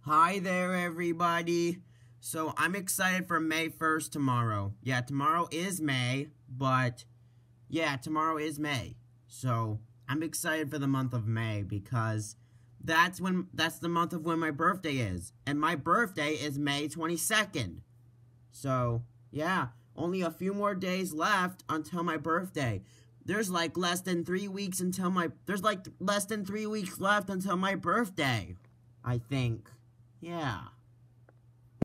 Hi there, everybody. So, I'm excited for May 1st tomorrow. Yeah, tomorrow is May, but yeah, tomorrow is May. So, I'm excited for the month of May because that's the month of when my birthday is. And my birthday is May 22nd. So, yeah, only a few more days left until my birthday. There's like less than 3 weeks left until my birthday, I think. Yeah.